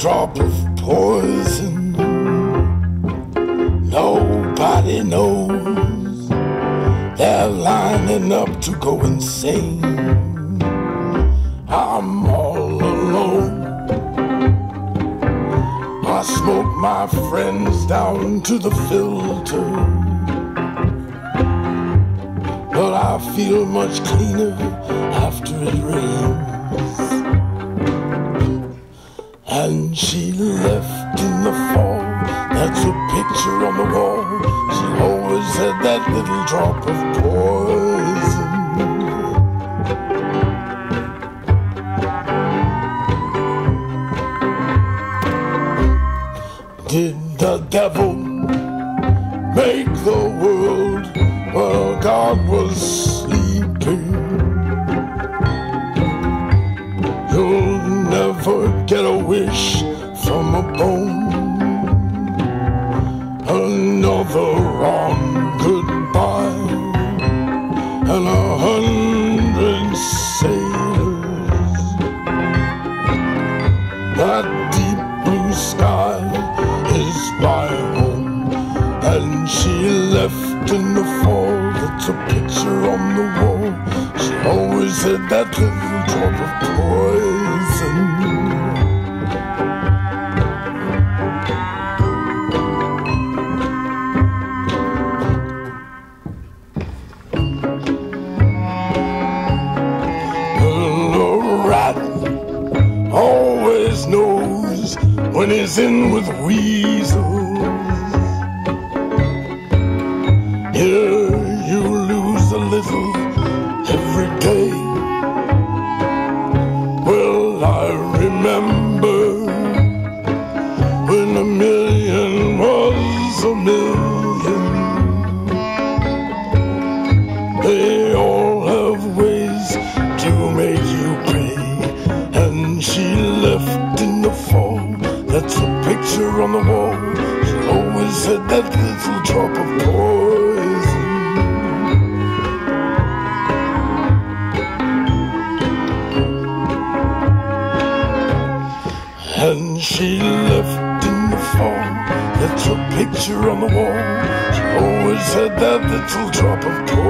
drop of poison. Nobody knows. They're lining up to go insane. I'm all alone. I smoke my friends down to the filter, but I feel much cleaner after it rains. And she left in the fall. That's a picture on the wall. She always had that little drop of poison. Did the devil make the world while God was sleeping? You'll never get a wish from a bone. Another wrong goodbye, and 100 sailors. That deep blue sky is my home, and she left in the fall. That's a picture on the wall. She always had that little drop of poison. Always knows when he's in with weasels. Here you lose a little every day. Well, I remember when a million was a million. They all have ways to make you pay. And she left in the fall. That's a picture on the wall. She always had that little drop of poison. And she left in the fall. That's a picture on the wall. She always had that little drop of poison.